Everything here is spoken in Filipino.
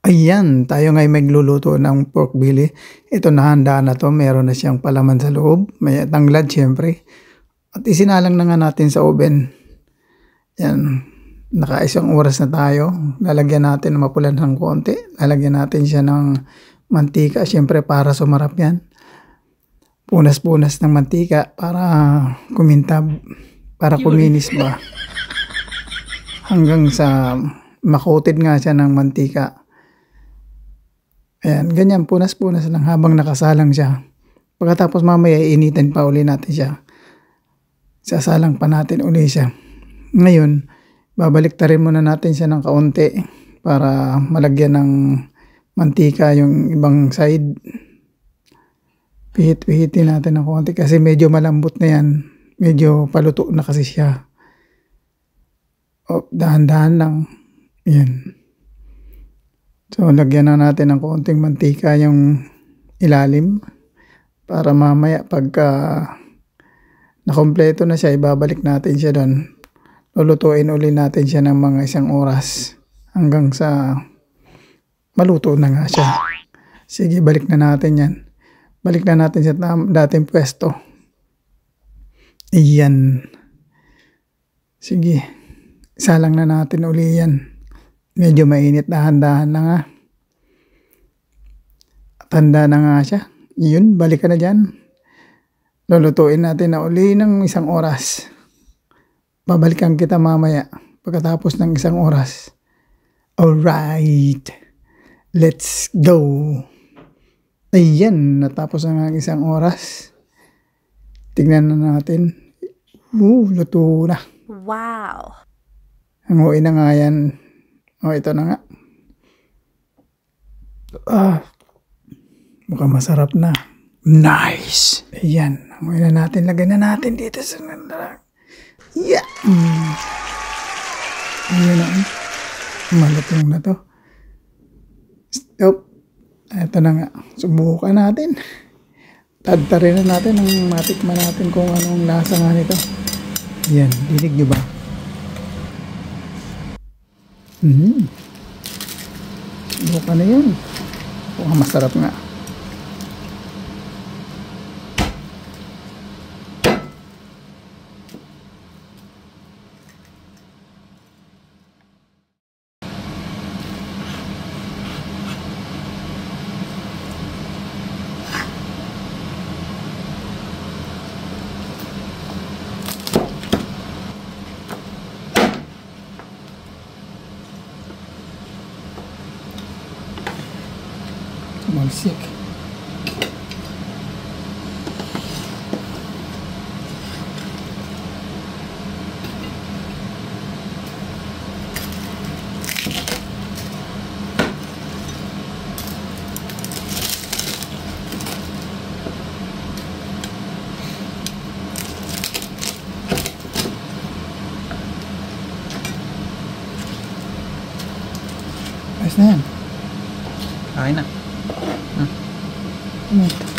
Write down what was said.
Ayan, tayo nga'y magluluto ng pork belly. Ito nahanda na 'to, meron na siyang palaman sa loob, may tanglad siyempre at isinalang na nga natin sa oven. 'Yan, naka-isang oras na tayo. Lalagyan natin ng mapulan ng konti, lalagyan natin siya ng mantika siyempre para sumarap 'yan. Punas-punas ng mantika para kumintab, para kuminis ba. Hanggang sa ma-coated nga siya ng mantika. Ayan, ganyan punas-punas lang habang nakasalang siya. Pagkatapos mamaya iinitin pa uli natin siya. Sasalang pa natin uli siya. Ngayon, babaliktarin muna natin siya ng kaunti para malagyan ng mantika yung ibang side. Pihit-pihitin natin ng kaunti kasi medyo malambot na yan. Medyo paluto na kasi siya. O, dahan-dahan lang. Yan. So, lagyan na natin ng konting mantika yung ilalim para mamaya pagka nakompleto na siya, ibabalik natin siya doon. Lulutuin uli natin siya ng mga 1 oras hanggang sa maluto na nga siya. Sige, balik na natin yan. Balik na natin sa dating pwesto. Iyan. Sige, isalang na natin uli yan. Medyo mainit, dahan-dahan na nga. Tanda na nga siya. Yun, balik ka na dyan. Lulutuin natin na uli ng 1 oras. Babalikan kita mamaya pagkatapos ng 1 oras. Alright. Let's go. Ayan, natapos na ng 1 oras. Tignan na natin. Luto na. Wow. Hanguin na nga yan. O, ito na nga. Mukhang masarap na. Nice! Ayan. Hanguin na natin. Lagay na natin dito sa nandarang. Yeah! Ayan na. Malutong na to. Stop. Ito na nga. Subukan natin. Tadtarin na natin. Matikman natin kung anong lasa nga nito. Ayan. Dinig nyo ba? Subukan na yun. Mukhang masarap nga. Magsik. Ayos na yan. Okay na. Ano?